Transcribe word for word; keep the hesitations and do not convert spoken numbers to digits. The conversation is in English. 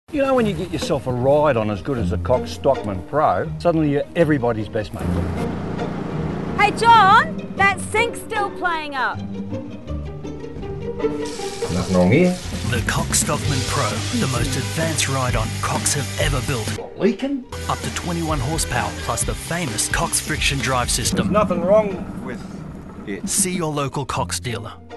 You know when you get yourself a ride on as good as the Cox Stockman Pro, suddenly you're everybody's best mate. Hey John, that sink's still playing up. Nothing wrong here. The Cox Stockman Pro, the most advanced ride-on Cox have ever built. Leaking? Up to twenty-one horsepower, plus the famous Cox friction drive system. There's nothing wrong with it. See your local Cox dealer.